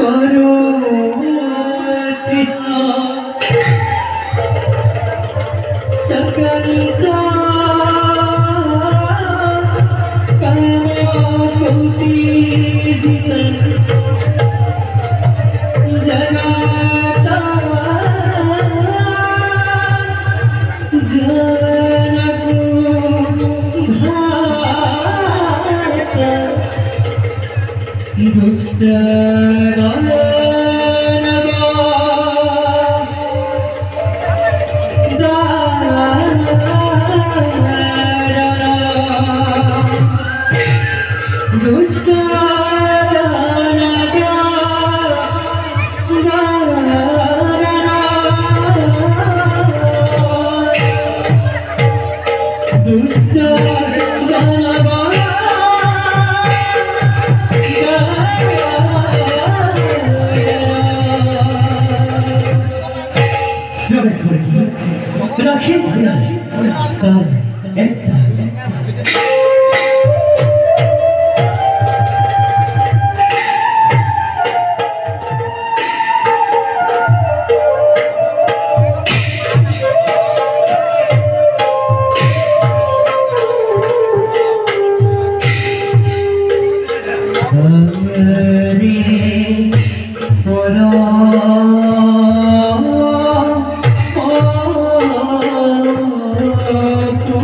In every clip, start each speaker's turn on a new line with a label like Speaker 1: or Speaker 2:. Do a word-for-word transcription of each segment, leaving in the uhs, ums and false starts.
Speaker 1: করো কৃষ্ণ सकल का कामकोटि जीवन जगाता जनको भारत दुष्ट রাখি কাল একটা Oh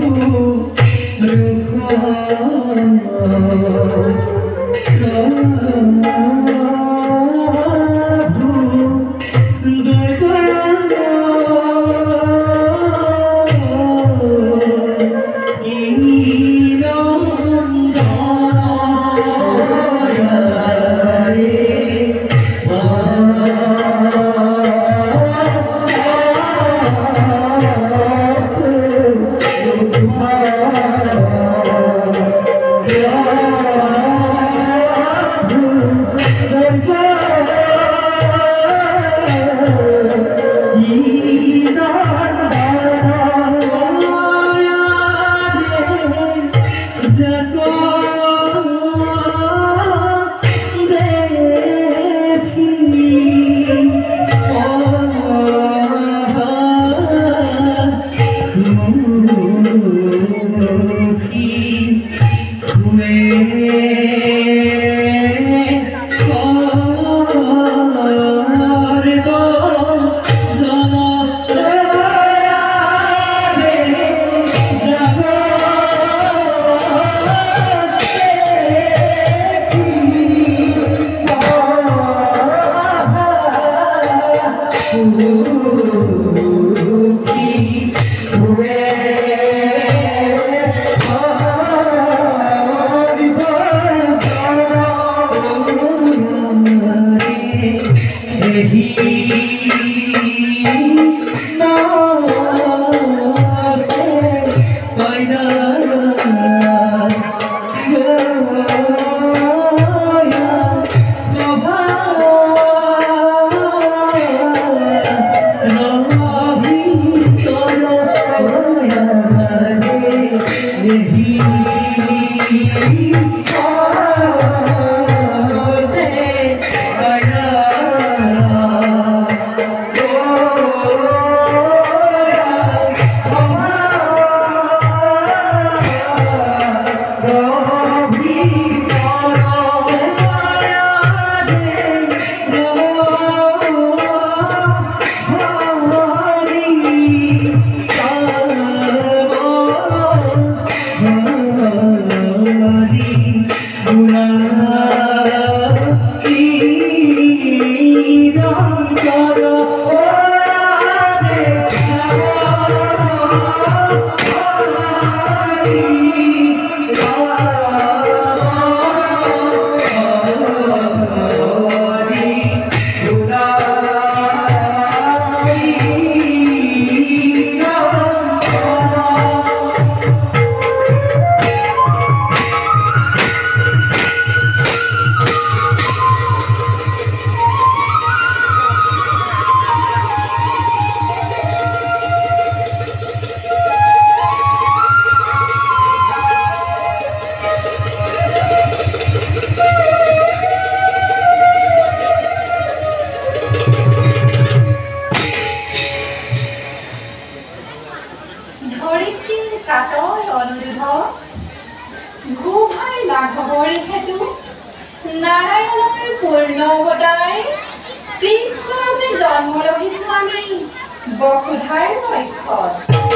Speaker 2: পূৰ্ণ অৱতাৰ কৃষ্ণৰূপে জন্ম লভিছো আমি বসুধাৰ নৈখত।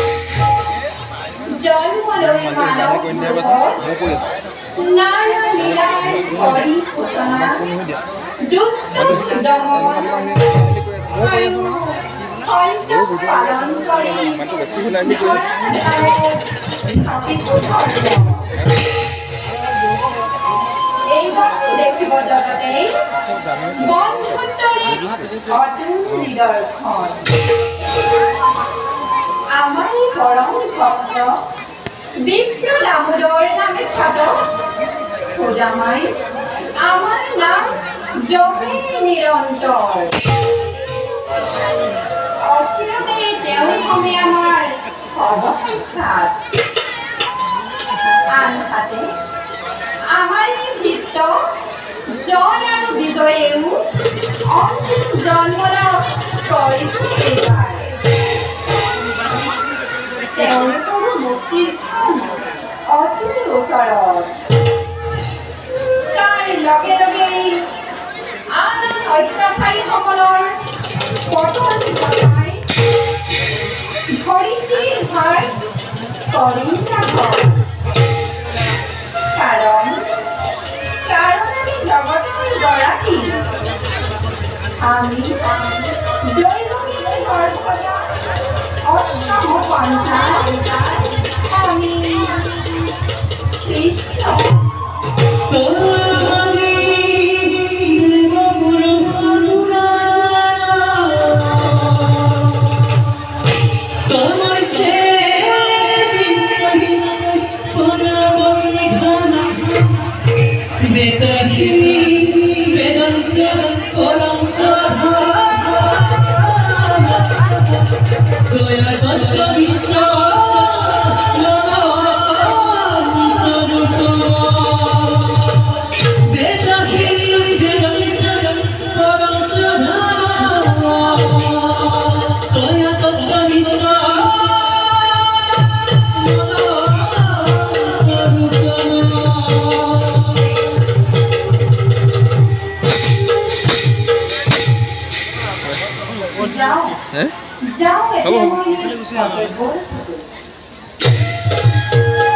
Speaker 2: জন্ম লৈ মানৱ নানা লীলাৰ কৰি পোষণা দুষ্ট দমন আৰু অন্ত পালন কৰি ভাবিছো ধৰ্ম। এইবাৰ দেখিব জগতে বন্ধুত্বৰে অতুল নিদৰ্শন। আমাৰ এই পৰম ভক্ত বিপ্ৰ দামোদৰ নামে খ্যাত সুদামাই আমাৰ নাম জপে নিৰন্তৰ। অচিৰতে তেওঁৰে হমে আমাৰ হব সাক্ষাৎ। আনহাতে আমাৰ এই ভৃত্য জয় আৰু বিজয়েও অন্তিম জন্মলাভ কৰিছো এইবাৰ। তেওঁলোকৰো মুক্তিৰ অতি ওচৰত। তাৰ লগে লগে আন অত্যাচাৰীসকলৰ পতন ঘটাই ধৰিত্ৰীৰ ভাৰ কৰিম ৰাখক। কাৰণ কাৰণ আমি জগতৰ গৰাকী। আমি দৈৱকী সৰ্বদা অষ্টম পন্থা আমি কৃষ্ণ। যাও এতিয়া মই